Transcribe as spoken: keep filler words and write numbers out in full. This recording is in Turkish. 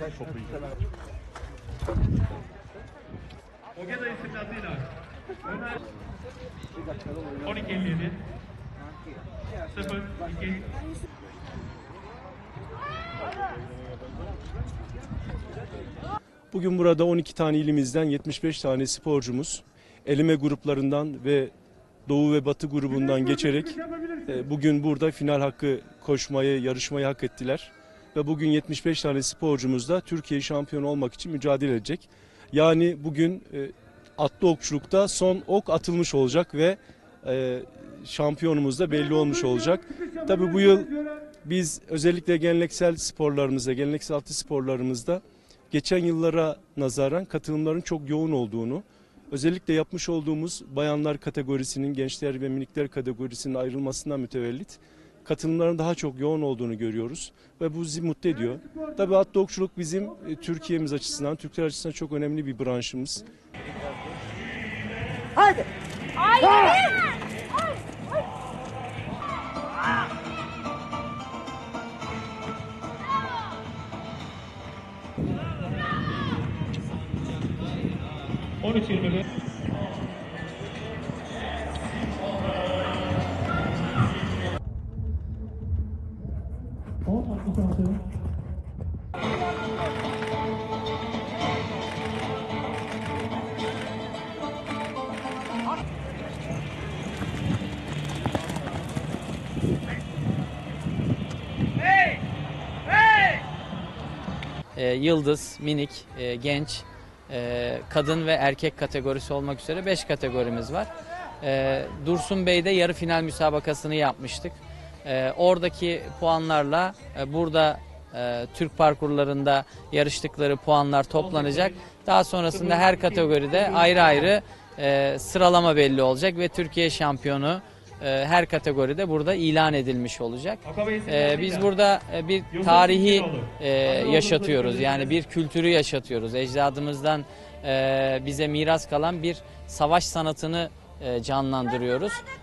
Ogeda isimli Ömer on iki elli yedi sıfır iki. Bugün burada on iki tane ilimizden yetmiş beş tane sporcumuz eleme gruplarından ve Doğu ve Batı grubundan geçerek bugün burada final hakkı koşmayı, yarışmayı hak ettiler. Ve bugün yetmiş beş tane sporcumuz da Türkiye şampiyonu olmak için mücadele edecek. Yani bugün atlı okçulukta son ok atılmış olacak ve şampiyonumuz da belli olmuş olacak. Tabii bu yıl biz özellikle geleneksel sporlarımızda, geleneksel atlı sporlarımızda geçen yıllara nazaran katılımların çok yoğun olduğunu, özellikle yapmış olduğumuz bayanlar kategorisinin, gençler ve minikler kategorisinin ayrılmasından mütevellit katılımların daha çok yoğun olduğunu görüyoruz ve bu bizi mutlu ediyor. Tabii atlı okçuluk bizim Türkiye'miz açısından, Türkler açısından çok önemli bir branşımız. Haydi! Haydi! on üç yirmi bir. on altmış altı. Hey! Hey! Ee, yıldız, minik, e, genç, e, kadın ve erkek kategorisi olmak üzere beş kategorimiz var. E, Dursun Bey'de yarı final müsabakasını yapmıştık. E, oradaki puanlarla e, burada e, Türk parkurlarında yarıştıkları puanlar toplanacak. Daha sonrasında her kategoride ayrı ayrı e, sıralama belli olacak ve Türkiye şampiyonu e, her kategoride burada ilan edilmiş olacak. E, biz burada e, bir tarihi e, yaşatıyoruz. Yani bir kültürü yaşatıyoruz. Ecdadımızdan e, bize miras kalan bir savaş sanatını e, canlandırıyoruz.